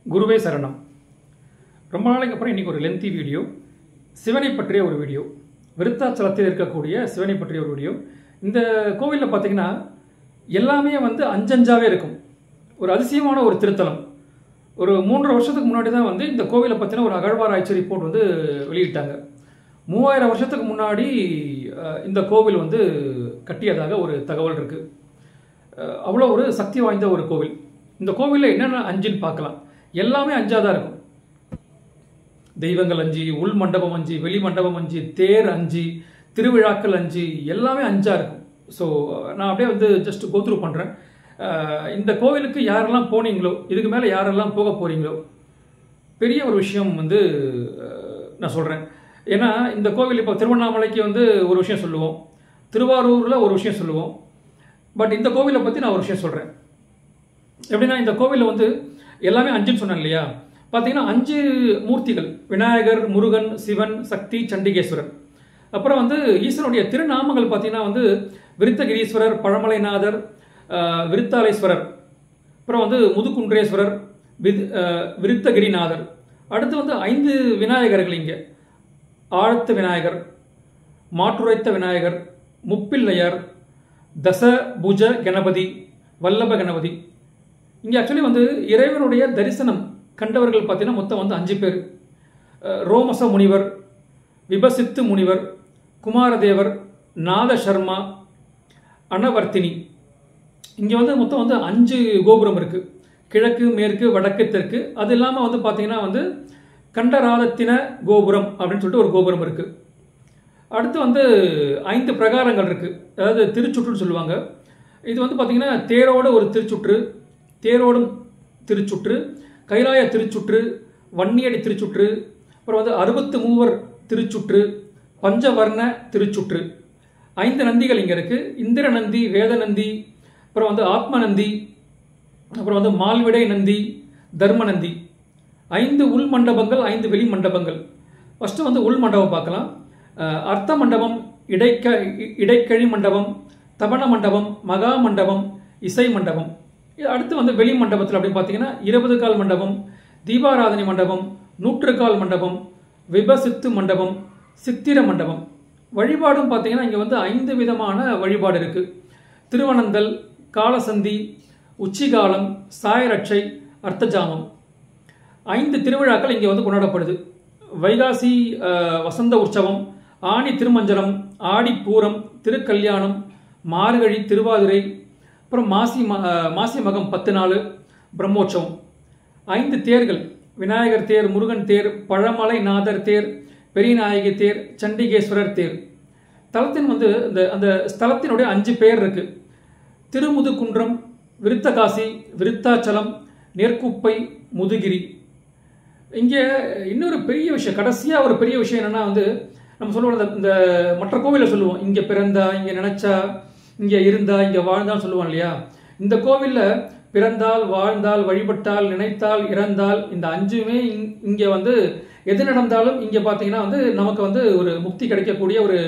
குருவே சரணம். ரொம்ப நாளைக்கு அப்புறம் இன்றைக்கி ஒரு லென்த்தி வீடியோ, சிவனை பற்றிய ஒரு வீடியோ, விருத்தாச்சலத்தில் இருக்கக்கூடிய சிவனை பற்றிய ஒரு வீடியோ. இந்த கோவிலில் பார்த்தீங்கன்னா எல்லாமே அஞ்சஞ்சாவே இருக்கும். ஒரு அதிசயமான ஒரு திருத்தலம். ஒரு 3 வருஷத்துக்கு முன்னாடி தான் இந்த கோவிலை பற்றின ஒரு அகழ்வாராய்ச்சி ரிப்போர்ட் வெளியிட்டாங்க. 3000 வருஷத்துக்கு முன்னாடி இந்த கோவில் கட்டியதாக ஒரு தகவல் இருக்குது. அவ்வளோ ஒரு சக்தி வாய்ந்த ஒரு கோவில். இந்த கோவிலில் என்னென்ன அஞ்சுன்னு பார்க்கலாம். எல்லாமே அஞ்சாதான் இருக்கும். தெய்வங்கள் 5, உள் மண்டபம் 5, வெளி மண்டபம் 5, தேர் 5, திருவிழாக்கள் 5, எல்லாமே 5ஆ இருக்கும். ஸோ நான் அப்படியே ஜஸ்ட் கோத்ரூ பண்ணுறேன். இந்த கோவிலுக்கு யாரெல்லாம் போனீங்களோ, இதுக்கு மேலே யாரெல்லாம் போக போகிறீங்களோ, பெரிய ஒரு விஷயம் நான் சொல்கிறேன். ஏன்னா இந்த கோவில் இப்போ திருவண்ணாமலைக்கு ஒரு விஷயம் சொல்லுவோம், திருவாரூரில் ஒரு விஷயம் சொல்லுவோம். பட் இந்த கோவிலை பற்றி நான் ஒரு விஷயம் சொல்கிறேன். எப்படின்னா இந்த கோவிலில் எல்லாமே 5ன்னு சொன்னேன் இல்லையா. பார்த்தீங்கன்னா 5 மூர்த்திகள்: விநாயகர், முருகன், சிவன், சக்தி, சண்டிகேஸ்வரர். அப்புறம் ஈஸ்வரனுடைய திருநாமங்கள் பார்த்தீங்கன்னா விருத்தகிரீஸ்வரர், பழமலைநாதர், விருத்தாலேஸ்வரர், அப்புறம் முதுகுன்றேஸ்வரர், விருத்தகிரிநாதர். அடுத்து 5 விநாயகர்கள் இங்கே: ஆழத்த விநாயகர், மாற்றுரைத்த விநாயகர், முப்பிள்ளையார், தசபுஜ கணபதி, வல்லப கணபதி. இங்கே ஆக்சுவலி இறைவனுடைய தரிசனம் கண்டவர்கள் பார்த்தீங்கன்னா மொத்தம் 5 பேர்: ரோமச முனிவர், விபசித்து முனிவர், குமாரதேவர், நாத சர்மா, அனவர்த்தினி. இங்கே மொத்தம் 5 கோபுரம் இருக்குது. கிழக்கு, மேற்கு, வடக்கு, தெற்கு. அது இல்லாமல் பார்த்தீங்கன்னா கண்டராதத்தின கோபுரம் அப்படின்னு சொல்லிட்டு ஒரு கோபுரம் இருக்குது. அடுத்து 5 பிரகாரங்கள் இருக்குது. அதாவது திருச்சுற்றுன்னு சொல்லுவாங்க. இது பார்த்தீங்கன்னா தேரோட ஒரு திருச்சுற்று, தேரோடும் திருச்சுற்று, கைலாய திருச்சுற்று, வன்னியடி திருச்சுற்று, அப்புறம் 63 திருச்சுற்று, பஞ்சவர்ண திருச்சுற்று. 5 நந்திகள் இங்கே இருக்குது. இந்திர நந்தி, வேத நந்தி, அப்புறம் ஆத்ம நந்தி, அப்புறம் மால்விடை நந்தி, தர்ம நந்தி. 5 உள் மண்டபங்கள், 5 வெளி மண்டபங்கள். ஃபஸ்ட்டு உள் மண்டபம் பார்க்கலாம். அர்த்த மண்டபம், இடைக்கழி மண்டபம், தபன மண்டபம், மகா மண்டபம், இசை மண்டபம். அடுத்து வெளி மண்டபத்தில் அப்படின்னு பார்த்தீங்கன்னா 20 கால் மண்டபம், தீபாராதனை மண்டபம், 100 கால் மண்டபம், விபசித்து மண்டபம், சித்திர மண்டபம். வழிபாடும் பார்த்தீங்கன்னா இங்கே 5 விதமான வழிபாடு இருக்குது: திருவனந்தல், காலசந்தி, உச்சிகாலம், சாயரட்சை, அர்த்தஜாமம். 5 திருவிழாக்கள் இங்கே கொண்டாடப்படுது: வைகாசி வசந்த உற்சவம், ஆணி திருமஞ்சனம், ஆடி பூரம், திருக்கல்யாணம், மார்கழி திருவாதிரை, அப்புறம் மாசி மகம் 10 நாள் பிரம்மோற்சவம். 5 தேர்கள்: விநாயகர் தேர், முருகன் தேர், பழமலைநாதர் தேர், பெரியநாயகி தேர், சண்டிகேஸ்வரர் தேர். தலத்தின் அந்த ஸ்தலத்தினுடைய 5 பேர் இருக்கு: திருமுதுகுன்றம், விருத்தகாசி, விருத்தாச்சலம், நெற்குப்பை, முதுகிரி. இங்கே இன்னொரு பெரிய விஷயம், கடைசியாக ஒரு பெரிய விஷயம் என்னன்னா நம்ம சொல்லுவோம், இந்த மற்ற கோவிலில் சொல்லுவோம், இங்கே பிறந்தா, இங்கே நினைச்சா, இங்கே இருந்தா, இங்கே வாழ்ந்தால் சொல்லுவோம் இல்லையா. இந்த கோவிலில் பிறந்தால், வாழ்ந்தால், வழிபட்டால், நினைத்தால், இறந்தால், இந்த 5மே இங்கே எது நடந்தாலும் இங்கே பார்த்தீங்கன்னா நமக்கு ஒரு முக்தி கிடைக்கக்கூடிய ஒரு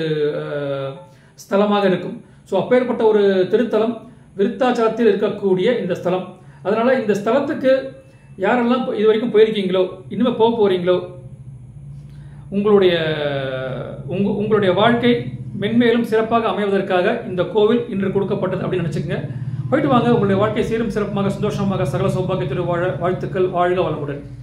ஸ்தலமாக இருக்கும். ஸோ அப்பேற்பட்ட ஒரு திருத்தலம் விருத்தாச்சலத்தில் இருக்கக்கூடிய இந்த ஸ்தலம். அதனால இந்த ஸ்தலத்துக்கு யாரெல்லாம் இது வரைக்கும் போயிருக்கீங்களோ, இனிமேல் போக போறீங்களோ, உங்களுடைய வாழ்க்கை மென்மேலும் சிறப்பாக அமைவதற்காக இந்த கோவில் இன்று கொடுக்கப்பட்டது அப்படின்னு நினச்சிக்கங்க. போயிட்டு வாங்க. உங்களுடைய வாழ்க்கை சீரும் சிறப்பாக, சந்தோஷமாக, சகல சௌபாகியத்தோடு வாழ வாழ்த்துக்கள். வாழ்க வளமுடன்.